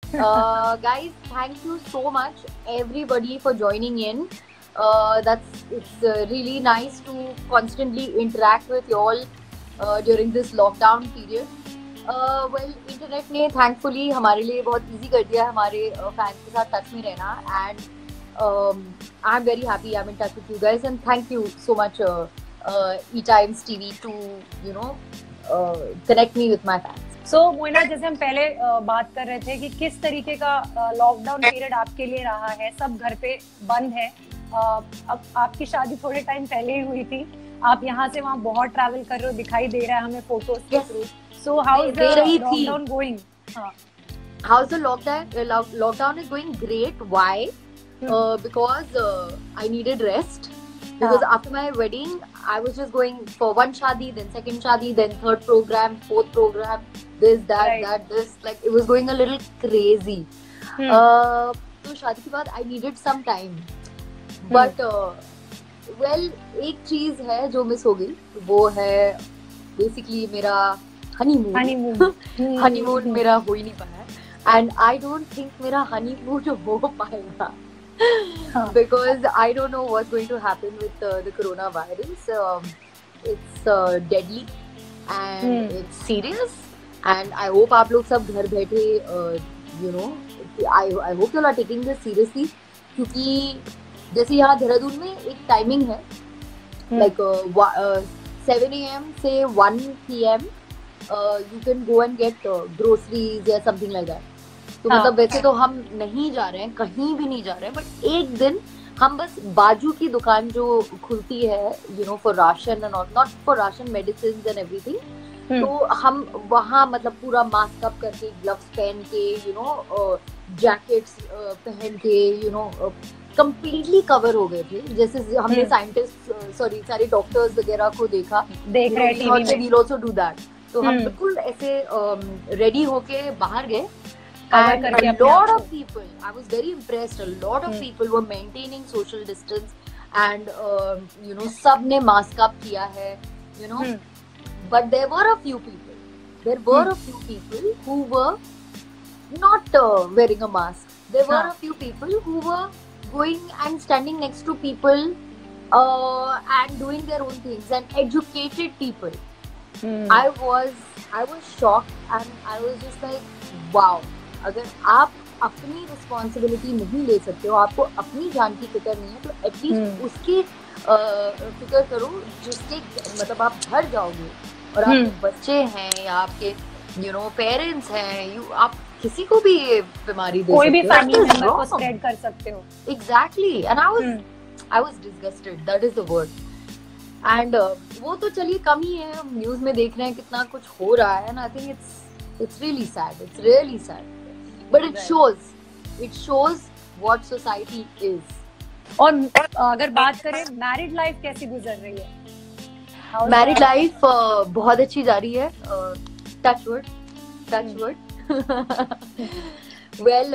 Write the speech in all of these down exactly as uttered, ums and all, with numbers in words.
Uh, guys, thank you so much, everybody, for joining in. Uh, that's it's uh, really nice to constantly interact with you all uh, during this lockdown period. Uh, well, internet ने thankfully हमारे लिए बहुत easy कर दिया है हमारे fans के साथ टच में रहना and I am very happy I am in touch with you guys and thank you so much E Times TV to you know connect me with my fans. So so, Moina, जैसे हम पहले uh, बात कर रहे थे कि किस तरीके का लॉकडाउन uh, पीरियड आपके लिए रहा है, सब घर पे बंद है. uh, अब आपकी शादी थोड़े टाइम पहले ही हुई थी, आप यहाँ से वहाँ बहुत ट्रैवल कर रहे हो, दिखाई दे रहा है हमें फोटोज के through. So how is the lockdown going? How is the lockdown? Uh, lo- lockdown is going great. Why? Hmm. Uh, because uh, I needed rest. Because uh. after my wedding, I was just going for one shadi, then second shadi, then third program, fourth program, this, that, right. that, this. Like it was going a little crazy. Hmm. Uh, तो शादी के बाद I needed some time. Hmm. But uh, well, एक चीज है जो miss हो गई, वो है basically मेरा honeymoon. Honeymoon. honeymoon मेरा हो ही नहीं पाया. And I don't think मेरा honeymoon हो पाएगा. Huh. Because I don't know what's going to happen with uh, the coronavirus. Um, it's uh, deadly and hmm. it's serious. And I hope आप लोग सब घर बैठे, uh, you know, I I hope you all are taking this seriously. क्योंकि जैसे यहाँ देहरादून में एक टाइमिंग है, hmm. like uh, uh, seven a m से one p m uh, you can go and get uh, groceries या something like that. तो मतलब वैसे तो हम नहीं जा रहे हैं, कहीं भी नहीं जा रहे हैं, बट एक दिन हम बस बाजू की दुकान जो खुलती है, you know, for ration and not for ration, medicine and everything, तो हम वहाँ मतलब पूरा मास्क अप करके, ग्लव्स पहन के, यू नो, जैकेट्स पहन के, यू नो, कंप्लीटली कवर हो गए थे. जैसे हमने साइंटिस्ट, सॉरी सारे डॉक्टर्स वगैरह को देखा, देख रहे थे, वील आल्सो डू दैट. तो हम बिल्कुल ऐसे रेडी होके बाहर गए. And a lot of people, I was very impressed, a lot of hmm. people were maintaining social distance and uh, you know, सबने mask up किया है, you know, hmm. but there were a few people, there were hmm. a few people who were not uh, wearing a mask. There were huh. a few people who were going and standing next to people uh, and doing their own things, and educated people. hmm. I was, I was shocked and I was just like, wow. अगर आप अपनी responsibility नहीं ले सकते हो, आपको अपनी जान की फिक्र नहीं है, तो एटलीस्ट उसकी फिक्र करो जिसके मतलब आप भर जाओगे और आपके बच्चे हैं या आपके यू नो पेरेंट्स हैं, यू आप किसी को भी ये बीमारी दे कोई भी फैमिली मेंबर को स्प्रेड कर सकते हो. Exactly. And I was I was disgusted, that is the word. And वो तो चलिए कम ही है, हम न्यूज में देख रहे हैं कितना कुछ हो रहा है, and I think it's it's really sad, it's really sad. But it shows, it shows what society is. और अगर बात करें मैरिड लाइफ कैसी गुजर रही है? मैरिड लाइफ uh, बहुत अच्छी जा रही है. Touch wood, touch wood. Well,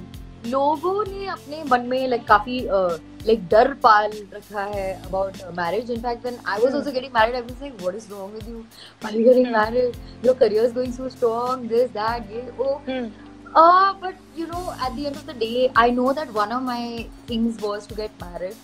लोगों ने अपने मन में लाइक काफी लाइक डर पाल रखा है about marriage. In fact when I was also getting married, I was like, what is wrong with you? Why are you getting married? Your career is going so strong, this that, ये वो. Uh, but you know, at the end of the day, I know that one of my things was to get married,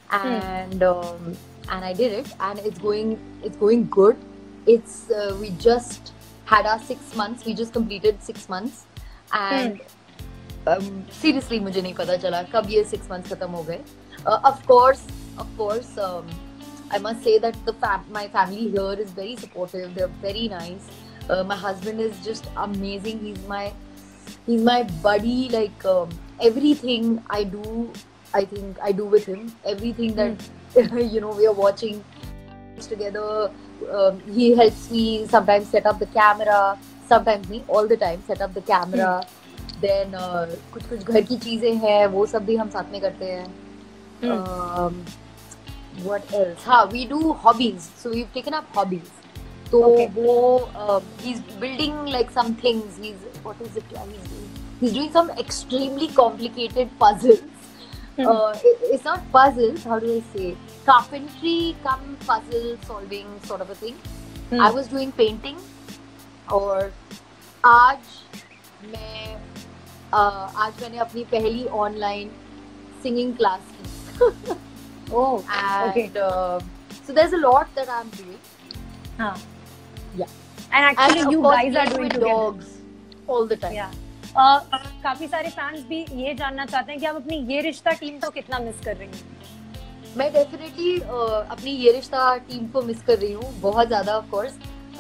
and hmm. um, and I did it, and it's going it's going good. It's uh, we just had our six months. We just completed six months, and hmm. um, seriously, मुझे नहीं पता चला कब ये six months खत्म हो गए. Uh, of course, of course, um, I must say that the fam- my family here is very supportive. They're very nice. Uh, my husband is just amazing. He's my He's my buddy. Like um, everything I do, I think I do with him. Everything that mm. you know, we are watching together. Um, he helps me sometimes set up the camera. Sometimes me, all the time, set up the camera. Mm. Then uh, कुछ कुछ घर की चीजें हैं, वो सब भी हम साथ में करते हैं. Mm. Um, what else? हाँ, we do hobbies. So we've taken up hobbies. So okay. वो uh, he's building like some things. He's what is it? He's doing, he's doing some extremely complicated puzzles. Hmm. Uh, it, it's not puzzles. How do I say? Carpentry come puzzle solving sort of a thing. Hmm. I was doing painting. और आज मैं आज मैंने अपनी पहली online singing class की. Oh, and okay. uh, so there's a lot that I'm doing. हाँ. Yeah. And actually and you of course, guys are playing doing with together. dogs all the time. Yeah. Uh, काफी सारे fans भी ये जानना चाहते हैं कि आप अपनी ये रिश्ता टीम को कितना मिस कर रही हैं. मैं डेफिनेटली uh, अपनी ये रिश्ता टीम को मिस कर रही हूँ बहुत ज्यादा, of course.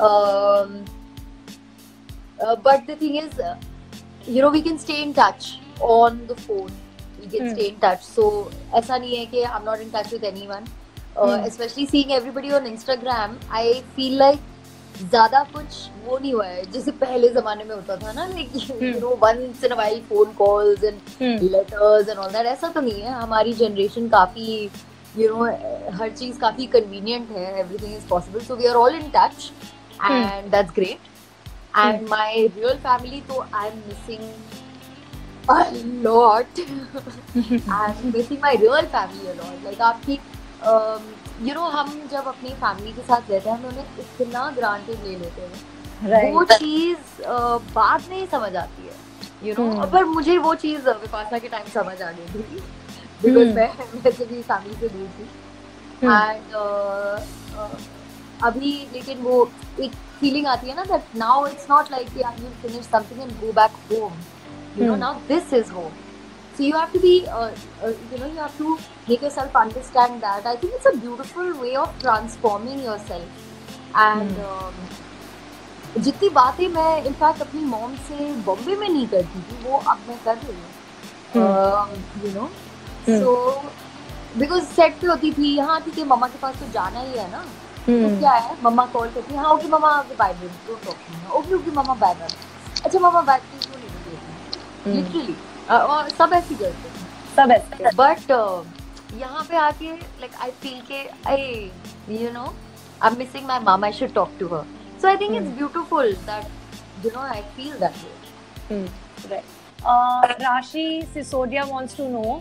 But the thing is, you know, we can stay in touch on the phone. We can stay in touch. So ऐसा नहीं है कि I'm not in touch with anyone. Uh, hmm. Especially seeing everybody on Instagram, I feel like ज़्यादा कुछ वो नहीं हुआ है जैसे पहले ज़माने में होता था ना, like hmm. you know, once in a while phone calls and hmm. letters and all that. ऐसा तो नहीं है. हमारी generation काफी, you know, हर चीज़ काफी convenient है. Everything is possible. So we are all in touch, and hmm. that's great. And hmm. my real family, तो I'm missing a lot. I'm missing my real family a lot. Like आपकी, um, you know, हम जब अपनी family के साथ रहते हैं हम उन्हें इतना ग्रांटेड ले लेते हैं, right. वो चीज़ uh, बाद में ही समझ आती है, you know. hmm. पर मुझे वो चीज़ विपाशा के टाइम समझ आ गई थी, because hmm. मैं वैसे भी फैमिली से दूर थी. hmm. and uh, uh, अभी लेकिन वो एक फीलिंग आती है ना, that now it's not like yeah, you finish something and go back home. You know, hmm. now this is home. So you have to be, uh, uh, you know, you have to make yourself understand that. I think it's a beautiful way of transforming yourself. And hmm. um, जितनी बातें मैं in fact अपनी mom से बॉम्बे में नहीं करती थी, वो अब मैं कर रही हूँ. You know, so because set पे होती थी, यहाँ थी कि मम्मा के पास तो जाना ही है ना. hmm. तो क्या है, मम्मा कॉल करती है, हाँ okay mamma bye bye, okay okay mamma bye bye, अच्छा मम्मा बाय प्लीज. लिटरली और सब ऐसी करते हैं, सब ऐसे. बट यहाँ पे आके लाइक आई फील के I, you know, I am missing my mum, I should talk to her. So I think it's beautiful that, you know, I feel that way. Right. Rashi Sisodia wants to know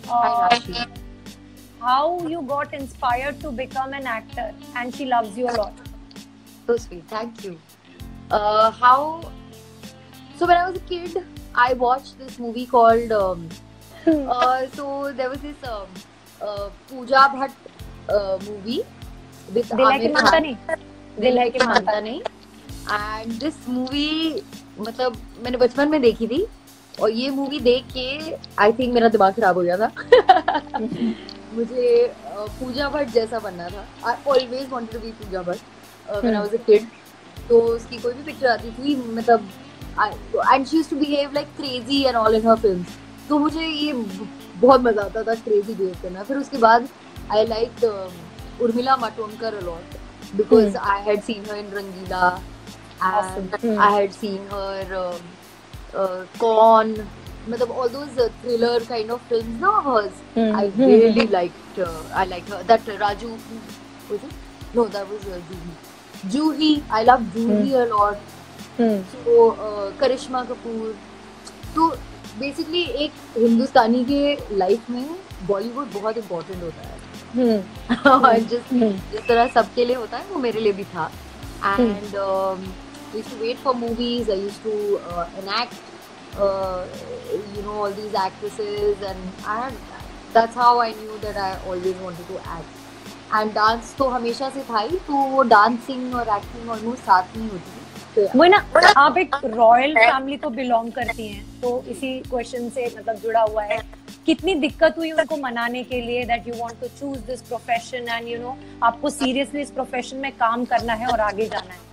how you got inspired to become an actor, and she loves you a lot. So sweet, thank you. Uh, how? So when I was a kid, I watched this movie called um, uh, so there was this um, uh, Pooja Bhatt uh, movie with Aamir Khan. Dil hai ki manta nahi. And this movie, मतलब मैंने बचपन में देखी थी, और ये movie देख के आई थिंक मेरा दिमाग खराब हो गया था. मुझे पूजा भट्ट जैसा बनना था. I always wanted to be Pooja Bhatt when I was a kid. तो उसकी कोई भी पिक्चर आती थी, मतलब and she used to behave like crazy and all in her films. तो मुझे ये बहुत मजा आता था crazy behave करना. फिर उसके बाद I liked uh, Urmila Matondkar a lot because hmm. I had seen her in Rangila, and awesome. hmm. I had seen her uh, uh, Kaun, मतलब all those uh, thriller kind of films, no, hers. hmm. I really liked uh, I liked her. That uh, Raju, was it? No, that was uh, Juhi. Juhi, I love Juhi hmm. a lot. तो करिश्मा कपूर. तो basically एक हिंदुस्तानी के life में बॉलीवुड बहुत important होता है. और जिस जिस तरह सबके लिए होता है वो मेरे लिए भी था. And I used to wait for movies, I used to enact you know all these actresses, and I had, that's how I knew that I always wanted to act. And dance तो हमेशा से था ही, तो वो dancing और acting almost साथ में होती थी. वो ना, आप एक रॉयल फैमिली को बिलोंग करती हैं, तो इसी क्वेश्चन से मतलब जुड़ा हुआ है, कितनी दिक्कत हुई उनको मनाने के लिए that you want to choose this profession, and you know आपको सीरियसली इस प्रोफेशन में काम करना है और आगे जाना है?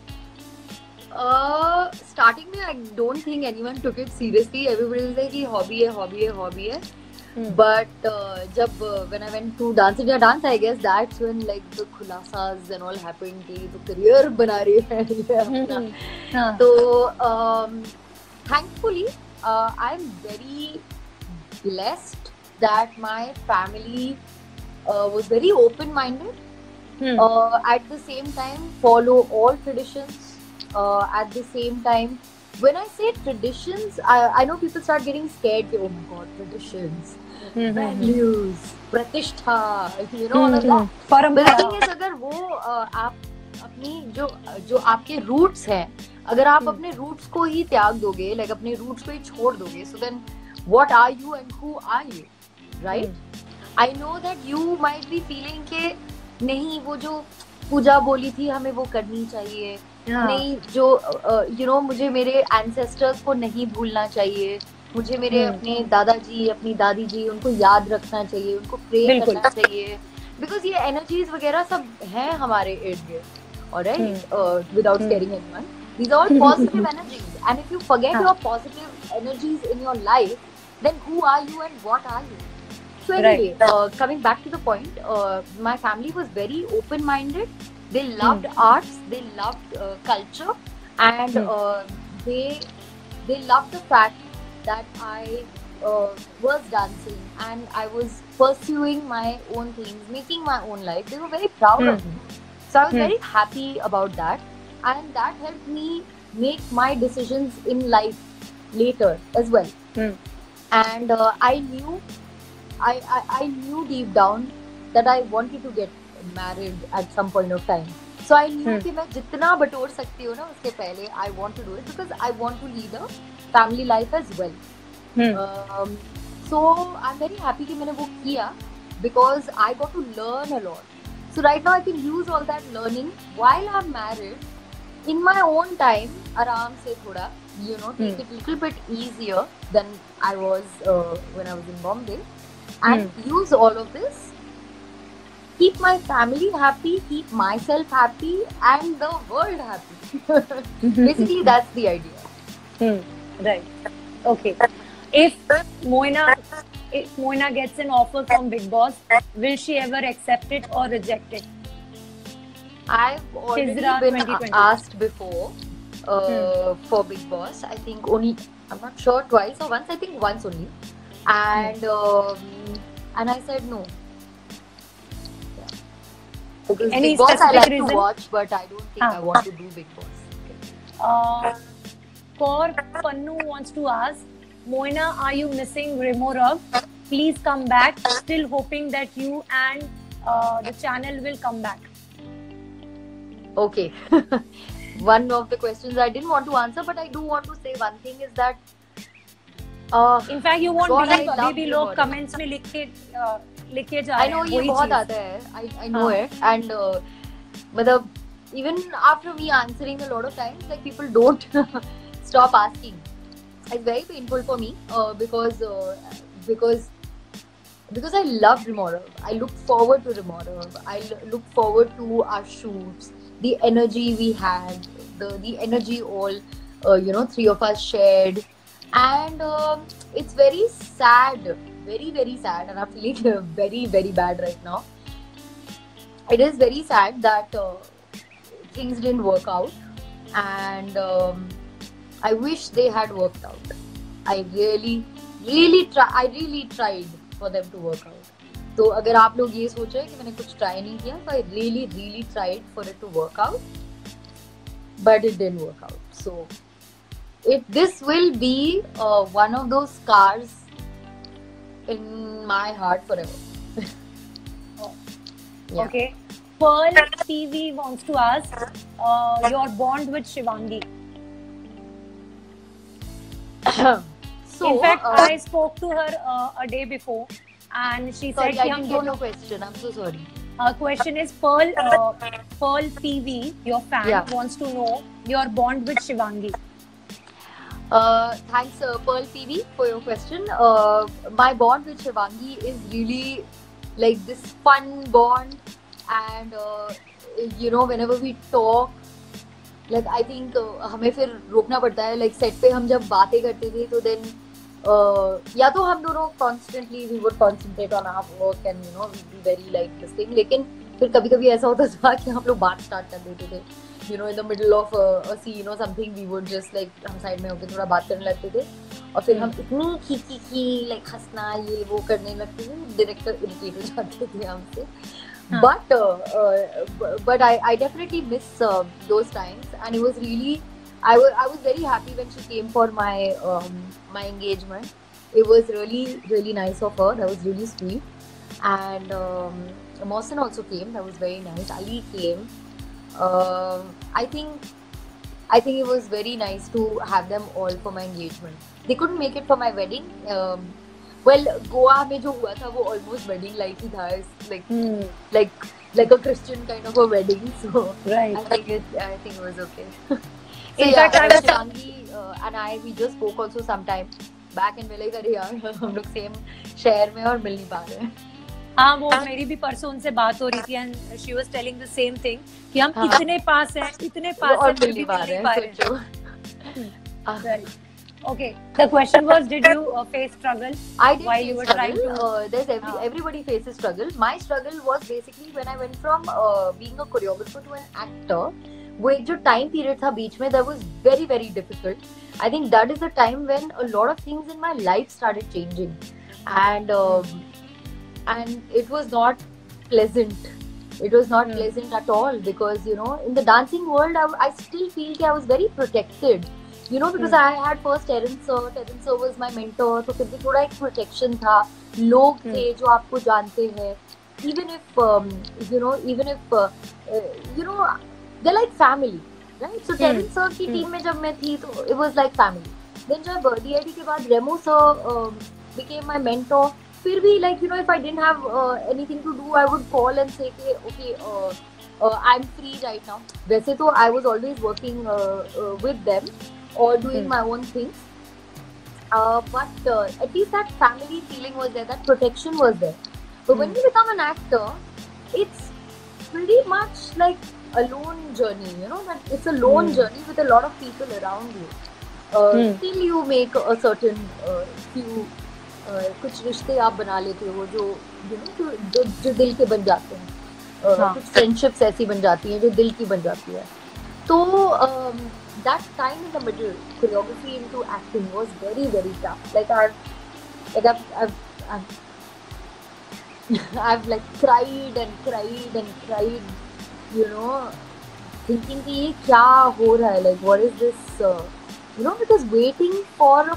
स्टार्टिंग में I don't think anyone took it seriously. Everybody was like ये हॉबी है, हॉबी है, हॉबी है. But uh, जब uh, when I went to Dance India Dance, I guess that's when like the खुलासास and all happened कि तो career बना रही है अपना. तो um, thankfully uh, I'm very blessed that my family uh, was very open-minded. hmm. uh, at the same time follow all traditions. uh, at the same time, when I say traditions, I, I know people start getting scared. Oh my God, traditions, mm-hmm. values, pratishtha, you know, all of that. But the thing is, अगर वो uh, आप अपनी जो जो आपके roots हैं अगर आप Hmm. अपने रूट्स को ही त्याग दोगे, लाइक अपने रूट्स को ही छोड़ दोगे, so then what are you and who are you, right? I know that you might be feeling के नहीं, वो जो पूजा बोली थी हमें वो करनी चाहिए, हाँ. नहीं जो यू नो मुझे मेरे एंसेस्टर्स को नहीं भूलना चाहिए, मुझे मेरे हम्म. अपने दादाजी अपनी दादी जी उनको याद रखना चाहिए, उनको प्रे बिल्कुल. करना चाहिए, बिकॉज ये एनर्जीज वगैरह सब हैं हमारे इर्द गिर्द, alright, without scaring anyone. These are all positive energies, and if you forget हाँ. your positive energies in your life, then who are you and what are you? So anyway, Right. uh, coming back to the point, uh, my family was very open-minded. They loved arts, they loved uh, culture, and Hmm. uh, they they loved the fact that I uh, was dancing and I was pursuing my own things, making my own life. They were very proud Hmm. of me. So I was Hmm. very happy about that, and that helped me make my decisions in life later as well. Hmm. And uh, I knew, I, I I knew deep down that I wanted to get married at some point of time. So I knew Hmm. कि मैं जितना बटोर सकती हूँ ना उसके पहले I want to do it because I want to lead a family life as well. Hmm. Um, so I'm very happy कि मैंने वो किया because I got to learn a lot. So right now I can use all that learning while I'm married in my own time, आराम से थोड़ा, you know, take Hmm. it a little bit easier than I was uh, when I was in Bombay, and use all of this, keep my family happy, keep myself happy, and the world happy. Basically, that's the idea. Hmm. Right. Okay. If Moina, if Moina gets an offer from Big Boss, will she ever accept it or reject it? I've already Shizra been twenty twenty. asked before uh, for Big Boss. I think only, I'm not sure, twice or once. I think once only, and um, and I said no. Yeah. Because Any Big Boss I specific like reason? to watch, but I don't think Ah. I want to do Big Boss. Uh, Kaur Pannu wants to ask, Moina, are you missing Remo Rav? Please come back. Still hoping that you and uh, the channel will come back. Okay. One of the questions I didn't want to answer, but I do want to say one thing is that uh, In fact, you won't God, I believe love अभी भी Remo लोग Rav. comments में लिख के uh, लिख के जा I रहे know हैं ये वही बहुत चीज. आता है. I I know हाँ. it, and uh, मतलब even after me answering a lot of times, like people don't stop asking. It's very painful for me uh, because uh, because because I love Remo Rav. I look forward to Remo Rav. I l- look forward to our shoots, the energy we had, the the energy all uh, you know three of us shared, and um it's very sad, very very sad, and I'm feeling uh, very very bad right now. It is very sad that uh, things didn't work out, and um, I wish they had worked out. I really, really try. I really tried for them to work out. तो अगर आप लोग ये सोच रहे हैं कि मैंने कुछ try नहीं किया, so I really, really tried for it to work out, but it didn't work out. So, it this will be uh, one of those scars in my heart forever. Yeah. Okay. Pearl T V wants to ask uh, your bond with Shivangi. So, In fact, uh, I spoke to her uh, a day before, and she sorry, said I कि हम didn't get दोनों. your question. I'm so sorry. Our question is Pearl. Uh, Pearl T V, your fan, Yeah. wants to know your bond with Shivangi. Uh, thanks, uh, Pearl T V, for your question. Uh, my bond with Shivangi is really like this fun bond, and uh, you know, whenever we talk, like I think uh, हमें फिर रोकना पड़ता है. Like set पे हम जब बातें करते थे, तो then uh, या तो हम दोनों constantly we would concentrate on our work and you know we'd be very like this thing. लेकिन फिर कभी कभी ऐसा होता था कि हम लोग बात start कर देते थे. You know, in the middle of a, a scene or something, we would just like हम साइड में होके थोड़ा बात करने लगते थे, और फिर हम इतनी खी खी like हंसना ये वो करने लगते थे, डायरेक्टर इरिटेट हो जाते थे हमसे. But uh, uh, but I, I definitely miss uh, those times, and it was really I was I was very happy when she came for my um, my engagement. It was really really nice of her. That was really sweet, and um, Mohsen also came. That was very nice. Ali came. Um I think I think it was very nice to have them all for my engagement. They couldn't make it for my wedding. Um, well, Goa में जो हुआ था वो almost wedding like ही था. It's like Hmm. like like a Christian kind of a wedding. So Right. I think it I think it was okay. So In yeah, fact, I was- Shivangi uh, and I we just spoke also sometime back and we're like अरे यार हम लोग same शहर में और मिल नहीं पा रहे हैं. हाँ, वो मेरी भी परसों उनसे बात हो रही थी and she was telling the same thing कि हम हाँ. इतने पास हैं, इतने पास और हैं, मिल फिर भी नहीं पा मिल रहे नहीं पा हैं. रहे हैं. सोचो. Ah. Right. Okay. The question was, did you uh, face struggle I did while face you were struggle. trying to? Uh, there's every, Ah. everybody faces struggle. My struggle was basically when I went from uh, being a choreographer to an actor. वो एक जो time period था बीच में, that was very very difficult. I think that is the time when a lot of things in my life started changing, and um, and it was not pleasant. It was not Hmm. pleasant at all because you know in the dancing world I, I still feel that I was very protected. You know, because Hmm. I had first Terence sir. Terence sir was my mentor, तो फिर भी थोड़ा एक protection था. लोग Hmm. थे जो आपको जानते हैं. Even if um, you know, even if uh, uh, you know, they're like family, right? So Hmm. Terence sir की Hmm. team में जब मैं थी तो it was like family. Then जब D I D के बाद Remo sir um, became my mentor. फिर भी like you know, if I didn't have uh, anything to do, I would call and say कि okay, uh, uh, I'm free right now. वैसे तो I was always working uh, uh, with them. Or doing Hmm. my own things, uh, but uh, at least that family feeling was there, that protection was there. But when Hmm. you become an actor, it's pretty much like a lone journey, you know, that it's a lone Hmm. journey with a lot of people around you. Uh, Hmm. Till you make a certain uh, few uh, कुछ रिश्ते आप बना लेते हो जो you know, जो, जो, जो दिल के बन जाते हैं. Uh, हाँ. कुछ फ्रेंडशिप्स ऐसी बन जाती हैं जो दिल की बन जाती है. So um, that time in the middle, choreography into acting was very very tough. Like I've, like I've, I've, I've, I've like cried and cried and cried, you know, thinking कि ये क्या हो रहा है? Like what is this? Uh, you know, because waiting for a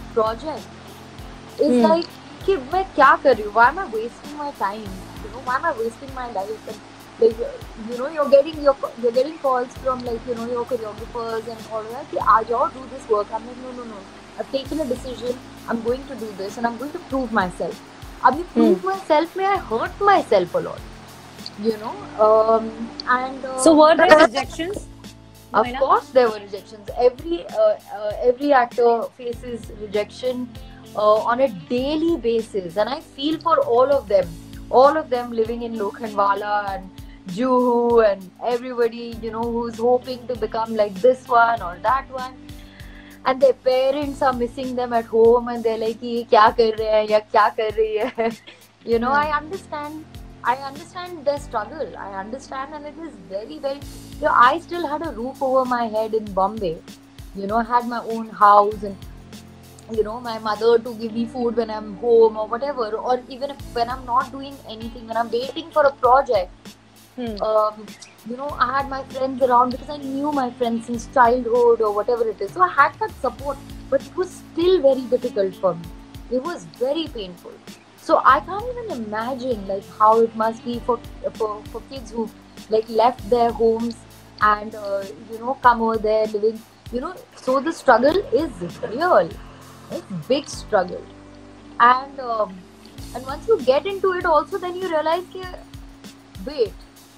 project is Hmm. like कि मैं क्या कर रही हूँ? Why am I wasting my time? You know, why am I wasting my life? And, like you know you're getting your you're getting calls from like you know your choreographers and all that कि आ जाओ do this work. I'm like no no no I've taken a decision. I'm going to do this and I'm going to prove myself. अभी prove Hmm. myself में I hurt myself a lot, you know. Um, and uh, So were there rejections? of Moina? course there were rejections. Every uh, uh, every actor faces rejection uh, on a daily basis, and I feel for all of them. All of them living in Lokhandwala and Juhu and everybody, you know, who's hoping to become like this one or that one, and their parents are missing them at home, and they're like, "ये क्या कर रहे हैं या क्या कर रही है?" You know, Hmm. I understand. I understand their struggle. I understand, and it is very, very. You know, I still had a roof over my head in Bombay. You know, I had my own house and you know my mother to give me food when I'm home or whatever, or even if when I'm not doing anything, when I'm waiting for a project. Hmm. Um, you know, I had my friends around because I knew my friends since childhood or whatever it is. So I had that support, but it was still very difficult for me. It was very painful. So I can't even imagine like how it must be for for, for kids who like left their homes and uh, you know come over there living. You know, so the struggle is real. It's big struggle, and um, and once you get into it, also then you realize that wait.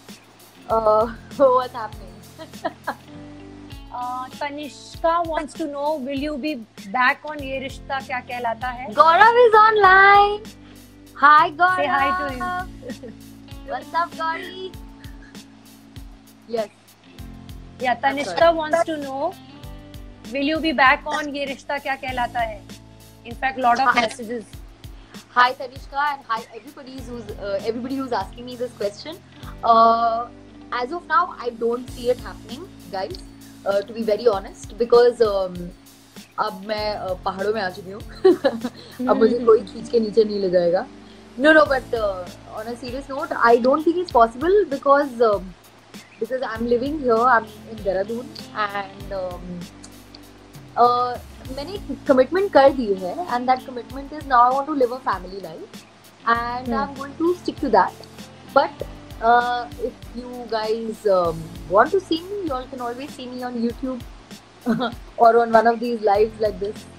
Uh, what's happening? Uh, Tanishka wants to know, will you be back on ये रिश्ता क्या कहलाता है? Gaurav is online. Hi, Gaurav. Say hi to him. What's up, Gauri? Yes. Yeah, Tanishka wants to know, will you be back on ये रिश्ता क्या कहलाता है? In fact, lot of Hi. messages. Hi, Tanishka, and hi everybody who's uh, everybody who's asking me this question. Uh, as of now, I don't see it happening, guys. Uh, to be very honest, because um, अब मैं uh, पहाड़ों में आ चुकी हूँ. अब मुझे कोई खींच के नीचे नहीं ले जाएगा. No, no, but uh, on a serious note, I don't think it's possible because um, because I'm living here. I'm in Dehradun, and um, uh, मैंने commitment कर दी है, and that commitment is now I want to live a family life, and Hmm. I'm going to stick to that. But uh, if you guys um, want to see me, you all can always see me on YouTube. or on one of these lives like this.